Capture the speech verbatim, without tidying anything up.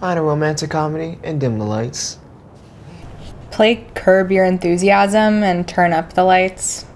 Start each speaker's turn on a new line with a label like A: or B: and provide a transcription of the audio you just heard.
A: Find a romantic comedy and dim the lights.
B: Play Curb Your Enthusiasm and turn up the lights.